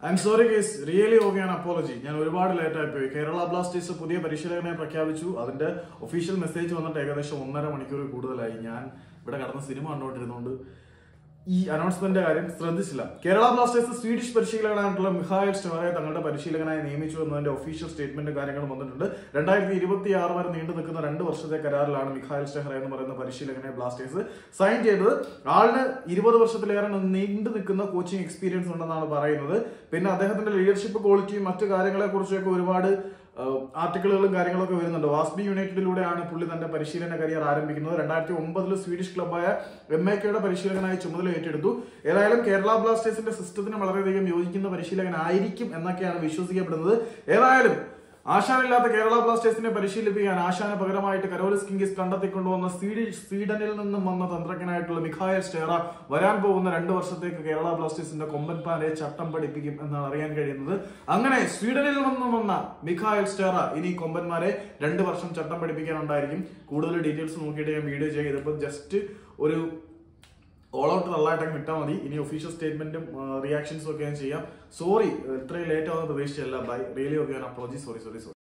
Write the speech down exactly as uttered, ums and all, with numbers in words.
I am sorry case really okay an apology. ഞാൻ ഒരുപാട് late ആയിപ്പോയി. കേരള ബ്ലാസ്റ്റേഴ്സ് പുതിയ പരിശീലകനെ പ്രഖ്യാപിച്ചു. അതിന്റെ ഒഫീഷ്യൽ മെസ്സേജ് വന്നിട്ട് ഏകദേശം ഒന്നര മണിക്കൂർ കൂടുതലായി. ഞാൻ ഇവിടെ കടന്ന സിനിമ കണ്ടുകൊണ്ടിരുന്നുകൊണ്ട് ഈ അനൗൺസ്മെന്റ് കാര്യം ശ്രദ്ധിച്ചില്ല. കേരള ബ്ലാസ്റ്റേഴ്സ് സ്വീഡിഷ് പരിശീലകനായിട്ടുള്ള മിഖായൽ സ്റ്റെഹറെ തങ്ങളുടെ പരിശീലകനായി നിയമിച്ചു എന്നതിന്റെ ഒഫീഷ്യൽ സ്റ്റേറ്റ്മെന്റ് കാര്യങ്ങളും വന്നിട്ടുണ്ട്. രണ്ടായിരത്തി ഇരുപത്തി ആറ് വരെ നീണ്ടു നിൽക്കുന്ന രണ്ട് വർഷത്തെ കരാറിലാണ് മിഖായൽ സ്റ്റെഹറെ എന്ന് പറയുന്ന പരിശീലകനെ ബ്ലാസ്റ്റേഴ്സ് സൈൻ ചെയ്തത്. ആളിന് ഇരുപത് വർഷത്തിലേറെ നീണ്ടു നിൽക്കുന്ന കോച്ചിങ് എക്സ്പീരിയൻസ് ഉണ്ടെന്നാണ് പറയുന്നത്. പിന്നെ അദ്ദേഹത്തിന്റെ ലീഡർഷിപ്പ് ക്വാളിറ്റിയും മറ്റു കാര്യങ്ങളെ കുറിച്ചൊക്കെ ഒരുപാട് ആർട്ടിക്കിളുകളും കാര്യങ്ങളൊക്കെ വരുന്നുണ്ട്. വാസ്ബി യുണൈറ്റഡിലൂടെയാണ് പുള്ളി തന്റെ പരിശീലന കരിയർ ആരംഭിക്കുന്നത്. രണ്ടായിരത്തി ഒമ്പതിൽ സ്വീഡിഷ് ക്ലബ്ബായ എം എ കെയുടെ പരിശീലകനായി ചുമതല ഏറ്റെടുത്തു. ഏതായാലും കേരള ബ്ലാസ്റ്റേഴ്സിന്റെ സിസ്റ്റത്തിന് വളരെയധികം യോജിക്കുന്ന പരിശീലകനായിരിക്കും എന്നൊക്കെയാണ് വിശ്വസിക്കപ്പെടുന്നത്. ഏതായാലും ആശാനില്ലാത്ത കേരള ബ്ലാസ്റ്റേഴ്സിനെ പരിശീലിപ്പിക്കാൻ ആശാന് പകരമായിട്ട് കരോലിസ് കിംഗിസ് കണ്ടെത്തിക്കൊണ്ടുവന്ന സ്വീഡിഷ് സ്വീഡനിൽ നിന്നും വന്ന തന്ത്രജ്ഞനായിട്ടുള്ള മിഖായൽ സ്റ്റെഹറെ വരാൻ പോകുന്ന രണ്ട് വർഷത്തേക്ക് കേരള ബ്ലാസ്റ്റേഴ്സിന്റെ കൊമ്പൻപാരെ ചട്ടം പഠിപ്പിക്കും എന്നാണ് അറിയാൻ കഴിയുന്നത്. അങ്ങനെ സ്വീഡനിൽ നിന്നും വന്ന മിഖായൽ സ്റ്റെഹറെ ഇനി കൊമ്പന്മാരെ രണ്ട് വർഷം ചട്ടം പഠിപ്പിക്കാനുണ്ടായിരിക്കും. കൂടുതൽ ഡീറ്റെയിൽസ് നോക്കിയിട്ട് ഞാൻ വീഡിയോ ചെയ്തപ്പോൾ ജസ്റ്റ് ഒരു ഓൾ ഔട്ട് നല്ലതായിട്ടൊക്കെ വിട്ടാൽ മതി. ഇനി ഒഫീഷ്യൽ സ്റ്റേറ്റ്മെന്റും റിയാക്ഷൻസും ഒക്കെ ഞാൻ ചെയ്യാം. സോറി ഇത്രയും ലേറ്റ് ആവുന്ന പ്രതീക്ഷയല്ല. By really okay apology. Sorry sorry sorry